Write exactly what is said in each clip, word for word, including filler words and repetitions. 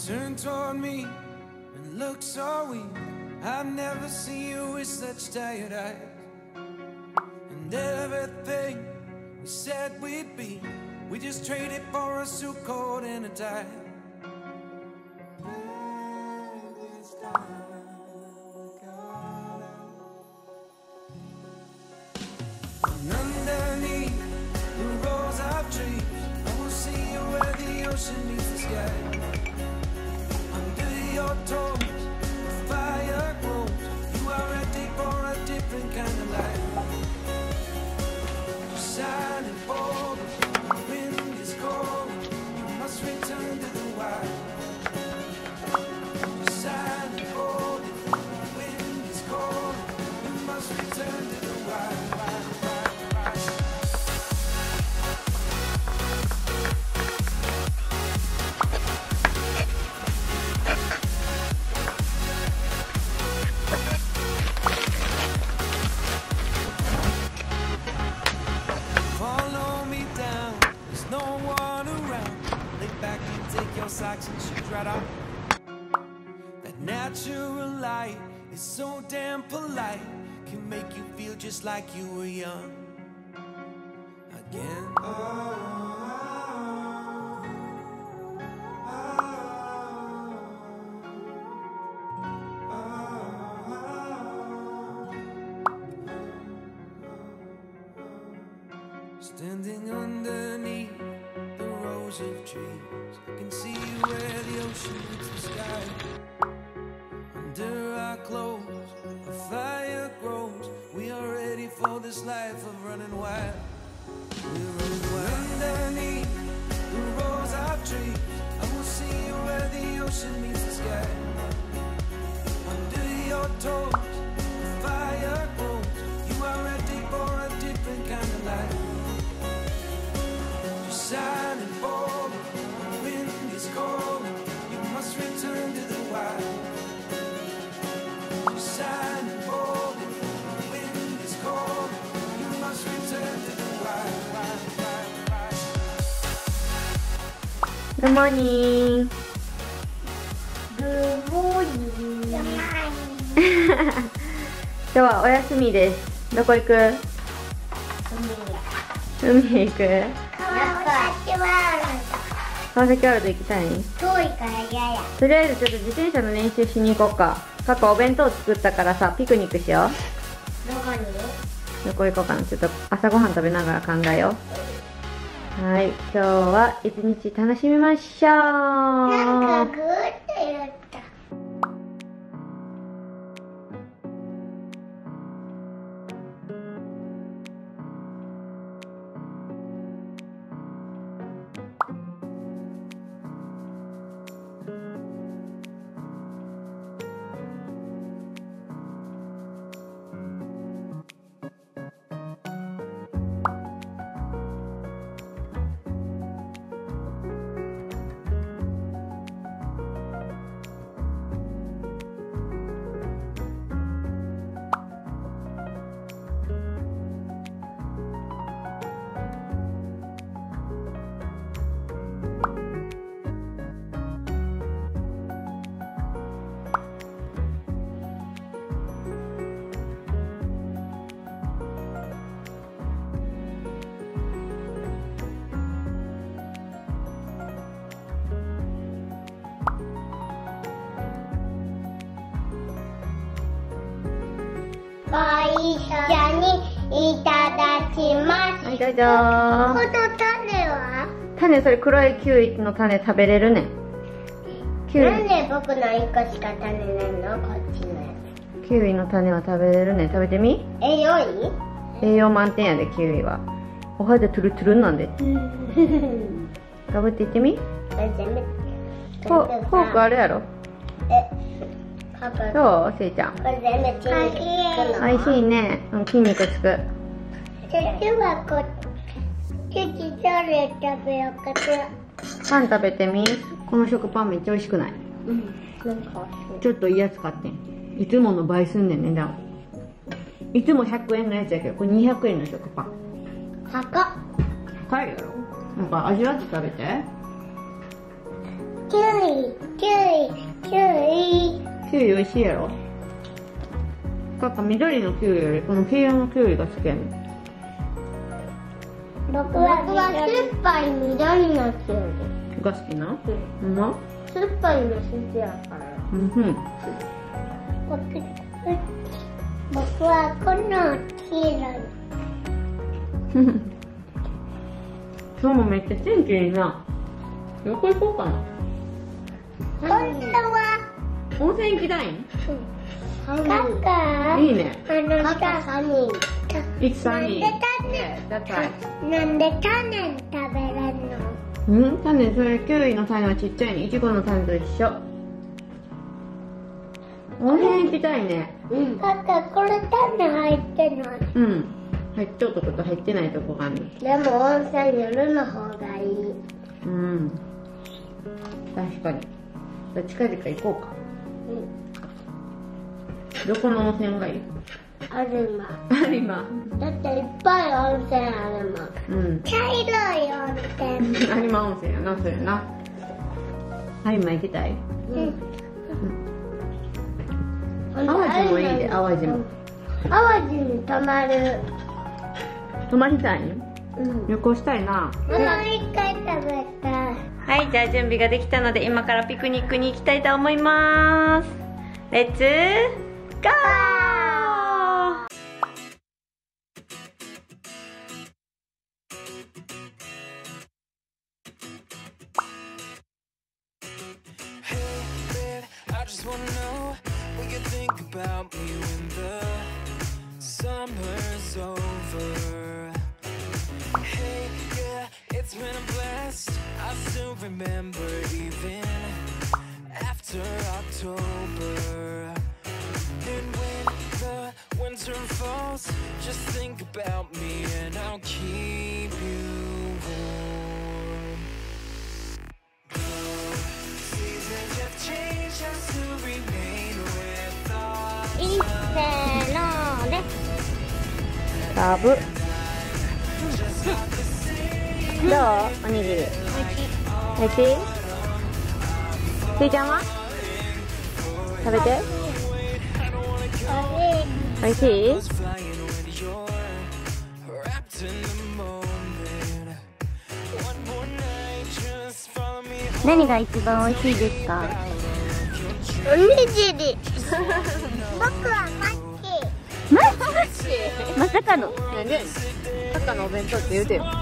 Turn toward me and look so weak. I've never seen you with such tired eyes. And everything we said we'd be, we just traded for a suit coat and a tie. And underneath the rows of trees, I will see you where the ocean meets the sky. Under your toes, the fire grows. You are ready for a different kind of life. You're shining forward, the wind is cold. You must return to the wild. You're shining forward, the wind is cold. You must return to the wild. Socks and shoes right off. That natural light is so damn polite, can make you feel just like you were young again. Oh, oh, oh, oh. Standing underneath the rows of trees, I can see where the ocean meets the sky. Under our clothes, a fire grows. We are ready for this life of running wild. We're running wild. Underneath the rows of trees, I will see you where the ocean meets the sky. Under your toes, the fire grows. You are ready for a different kind of life. You're shining forward. Cold. You must return to the wild. You're shining forward. The wind is cold. You must return to the wild. Good morning. Good morning. 今日はお休みです。どこ行く？海へ行く？川崎ワールド行きたい？ 遠いから嫌や。 とりあえずちょっと自転車の練習しに行こうか。過去お弁当作ったからさ、ピクニックしよう。 どこに？ どこ行こうかな。ちょっと朝ごはん食べながら考えよう。はい、今日は一日楽しみましょう。 なんかグーって言った。ご一緒にいただきます。 はい、どうぞ。 この種は？ 種、それ黒いキウイの種食べれるね。キウイ。 なんで僕の一個しか種ないの？こっちのやつ。キウイの種は食べれるね。食べてみ？ 栄養いい？ 栄養満点やで、キウイは。お肌トゥルトゥルなんで。かぶっていってみ？フォークあるやろ？ え。 どう？せいちゃん。 これ全部筋肉つくの？ おいしいね。うん、筋肉つく。 実はこっち、チョレ食べようかしら。 パン食べてみ。この食パンめっちゃ美味しくない？ うん。なんかちょっといいやつ買ってん。いつもの倍すんねん値段。いつもひゃくえんのやつやけど、これにひゃくえんの食パン。 高っ。 高いやろ。なんか味わって食べて。 キウイ、キウイ、キウイ。 キウイ美味しいやろ。なんか緑のキウイよりこの黄色のキウイが好きやねん。 僕は僕は酸っぱい緑のキウイが好きな。うん。ま。 酸っぱいの好きやから。 うん。 僕、僕はこの黄色い。 今日もめっちゃ天気いいな。どこ行こうかな。 本当は温泉行きたいん？ カカいいね。 あのさ、サニー。 いつさに。 なんで種、なんで種食べれんの？ うん、種、それキウイの種はちっちゃいね。いちごの種と一緒。温泉行きたいね。 うん。カカ、これ種入ってない。 うん。入っちゃうとこと入ってないとこがある。 でも温泉夜の方がいい。 うん。確かに。近々行こうか。うん。どこの温泉がいい？ 有馬。 有馬。 だっていっぱい温泉あるもん。うん。茶色い温泉。 有馬温泉やな、そうやな。有馬行きたい？うん。淡路もいいで、淡路も。 淡路に泊まる。 泊まりたい？ うん。 旅行したいな。 もう一回食べたい。 はい、じゃあ準備ができたので今からピクニックに行きたいと思います。レッツゴー！ I just wanna know what you think about me when the summer's over. Hey, yeah, it's been a blast. I still remember even after October. And when the winter falls, just think about me and I'll keep you warm. Seasons have changed, I still remain with thoughts of you. せーのでラブ。どう？おにぎり。おいしい？ひーちゃんは？食べて。おいしい？ 何が一番美味しいですか？おにぎり。僕はマッキー。マッキー？まさかの。 なんで？さっかのお弁当って言うてよ。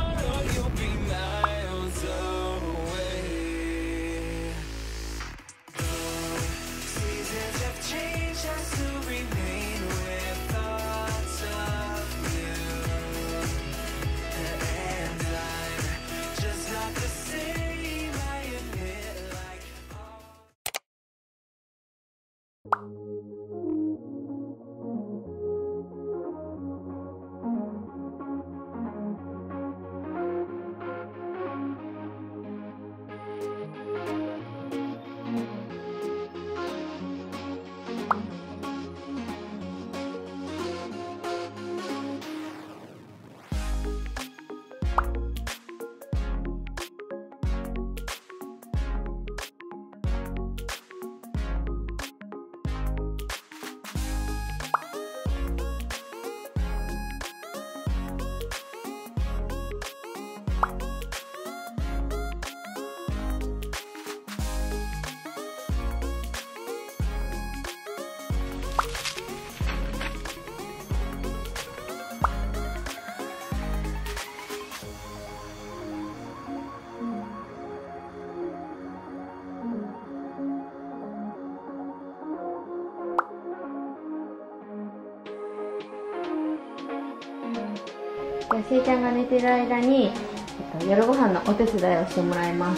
じゃあ、しーちゃんが寝てる間に、えっと、夜ご飯のお手伝いをしてもらいます。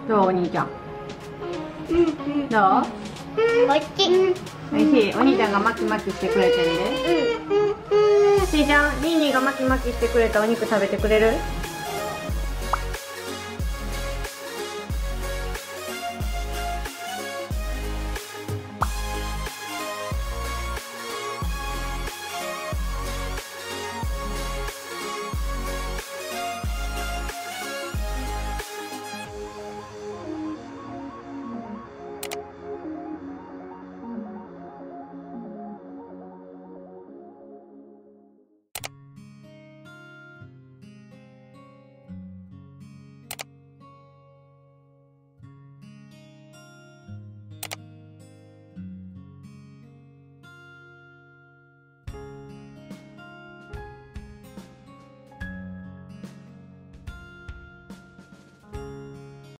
どうお兄ちゃん。 うんうんどう？ おいしい。 おいしい。お兄ちゃんが巻き巻きしてくれてるんで。 うんうんうん。 しーちゃん、リンリンが巻き巻きしてくれたお肉食べてくれる？